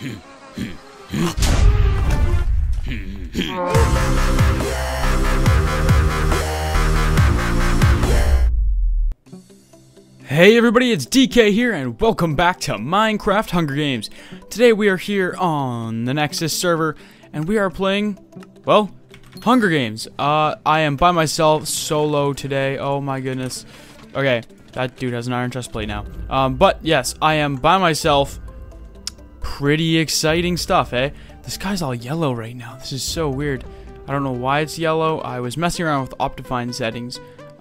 Hey everybody, it's DK here, and welcome back to Minecraft Hunger Games. Today we are here on the Nexus server, and we are playing, well, Hunger Games. I am by myself, solo today. Oh my goodness. Okay, that dude has an iron chest plate now. But yes, I am by myself. Pretty exciting stuff, eh? The sky's all yellow right now. This is so weird. I don't know why it's yellow. I was messing around with Optifine settings.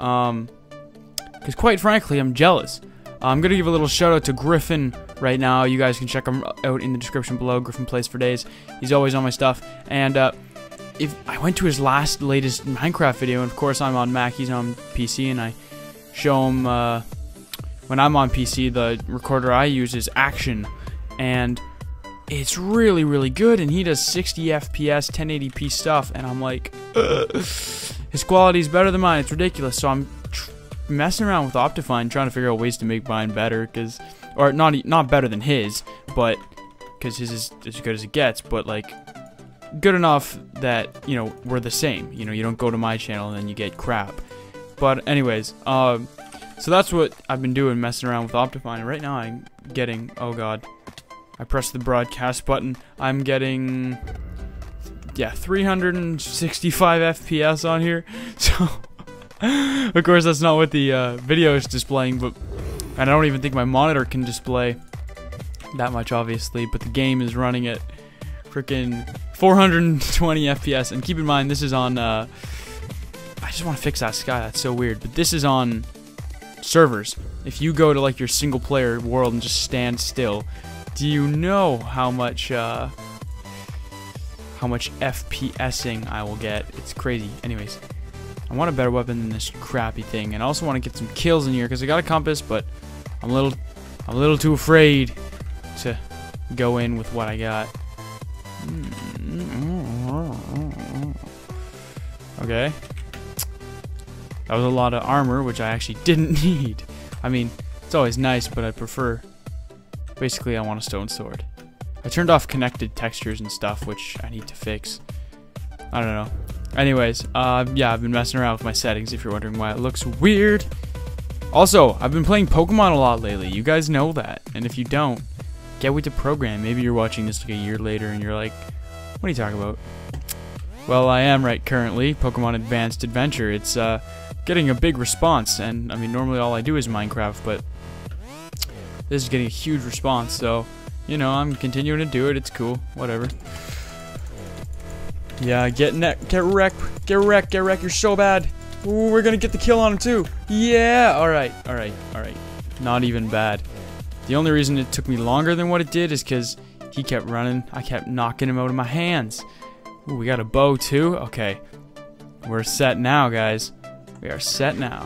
Because quite frankly, I'm jealous. I'm going to give a little shout out to Griffin right now. You guys can check him out in the description below. Griffin Plays for Days. He's always on my stuff. And if I went to his latest Minecraft video, and of course I'm on Mac, he's on PC, and I show him when I'm on PC, the recorder I use is Action. And it's really, really good, and he does 60 FPS, 1080p stuff, and I'm like, ugh. His quality's better than mine. It's ridiculous. So I'm messing around with Optifine, trying to figure out ways to make mine better, or not better than his, but because his is as good as it gets, but like good enough that, you know, we're the same. You know, you don't go to my channel and then you get crap. But anyways, so that's what I've been doing, messing around with Optifine. And right now I'm getting, oh god, I pressed the broadcast button. I'm getting, yeah, 365 FPS on here. So of course that's not what the video is displaying, but and I don't even think my monitor can display that much, obviously, but the game is running at freaking 420 FPS. And keep in mind, this is on I just want to fix that sky, that's so weird, but this is on servers. If you go to like your single player world and just stand still, do you know how much FPSing I will get? It's crazy. Anyways, I want a better weapon than this crappy thing, and I also want to get some kills in here because I got a compass, but I'm a little too afraid to go in with what I got. Okay, that was a lot of armor, which I actually didn't need. I mean, it's always nice, but I prefer. Basically, I want a stone sword. I turned off connected textures and stuff, which I need to fix. I don't know. Anyways, yeah, I've been messing around with my settings, if you're wondering why it looks weird. Also, I've been playing Pokemon a lot lately. You guys know that. And if you don't, get with the program. Maybe you're watching this like a year later and you're like, what are you talking about? Well, I am right currently. Pokemon Advanced Adventure. It's getting a big response. And, I mean, normally all I do is Minecraft, but this is getting a huge response, so, you know, I'm continuing to do it. It's cool. Whatever. Yeah, get wrecked. You're so bad. Ooh, we're gonna get the kill on him, too. Yeah! Alright. Not even bad. The only reason it took me longer than what it did is because he kept running. I kept knocking him out of my hands. Ooh, we got a bow, too? Okay. We're set now, guys. We are set now.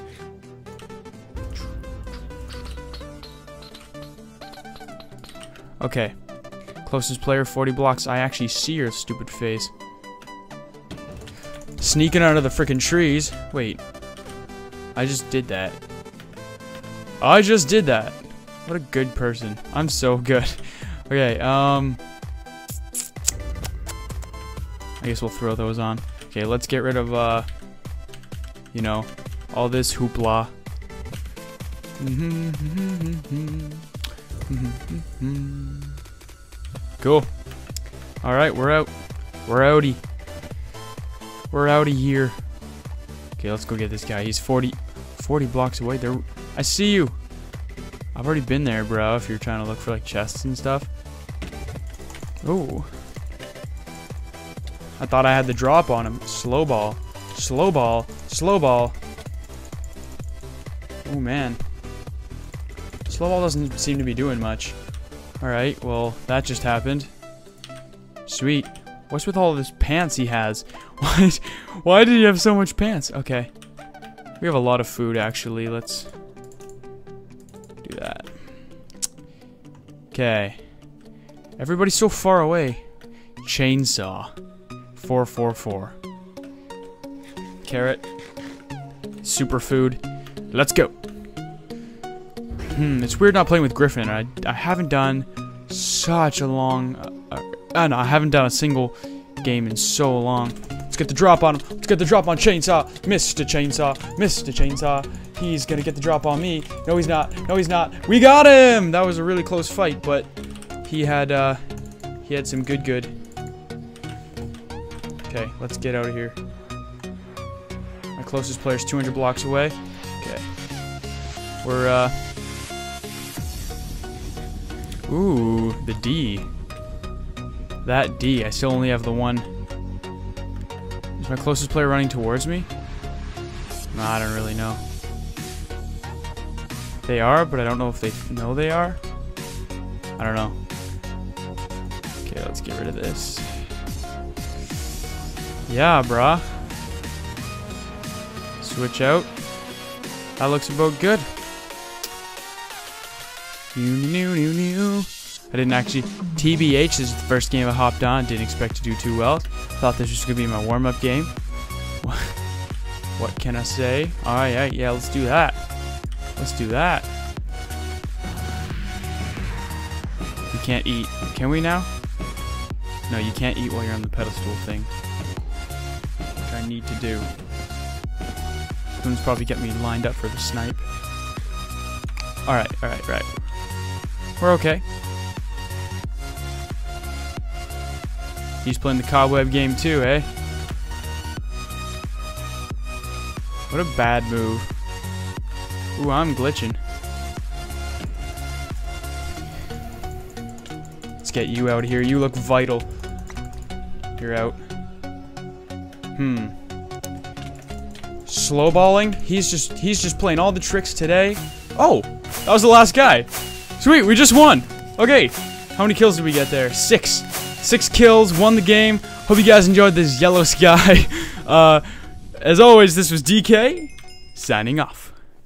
Okay, closest player 40 blocks. I actually see your stupid face. Sneaking out of the freaking trees. Wait, I just did that. What a good person. I'm so good. Okay, I guess we'll throw those on. Okay, let's get rid of, you know, all this hoopla. Cool. Alright, we're out. We're outie. We're outie here. Okay, let's go get this guy. He's 40 blocks away. There. I see you. I've already been there, bro, if you're trying to look for like chests and stuff. Oh. I thought I had the drop on him. Slow ball. Oh man. Slowball doesn't seem to be doing much. Alright, well, that just happened. Sweet. What's with all of his pants he has? Why did he have so much pants? Okay. We have a lot of food, actually. Let's do that. Okay. Everybody's so far away. Chainsaw. 444. Carrot. Superfood. Let's go. It's weird not playing with Griffin. I haven't done such a long... no, I haven't done a single game in so long. Let's get the drop on him. Let's get the drop on Chainsaw. Mr. Chainsaw. Mr. Chainsaw. He's gonna get the drop on me. No, he's not. No, he's not. We got him! That was a really close fight, but he had some good. Okay, let's get out of here. My closest player's 200 blocks away. Okay. We're, ooh, the D. That D. I still only have the one. Is my closest player running towards me? No, I don't really know. They are, but I don't know if they know they are. I don't know. Okay, let's get rid of this. Yeah, brah. Switch out. That looks about good. I didn't actually... TBH, this is the first game I hopped on. Didn't expect to do too well. Thought this was going to be my warm-up game. What can I say? Alright, yeah, let's do that. Let's do that. You can't eat. Can we now? No, you can't eat while you're on the pedestal thing. Which I need to do. Someone's probably getting me lined up for the snipe. Alright. We're okay. He's playing the cobweb game too, eh? What a bad move. Ooh, I'm glitching. Let's get you out of here. You look vital. You're out. Slowballing? He's just playing all the tricks today. Oh, that was the last guy. Sweet, we just won. Okay, how many kills did we get there? 6. 6 kills, won the game. Hope you guys enjoyed this yellow sky. As always, this was DK, signing off.